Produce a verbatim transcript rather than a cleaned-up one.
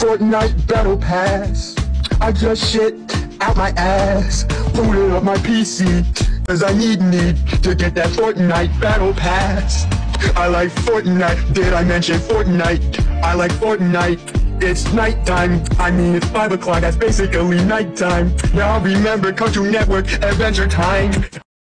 FORTNITE Battle Pass. I just shit out my ass, booted up my P C, cause I need need to get that FORTNITE Battle Pass. I like FORTNITE, did I mention FORTNITE? I like FORTNITE, it's nighttime, I mean it's five o'clock, that's basically nighttime. Now remember Cartoon Network, Adventure Time.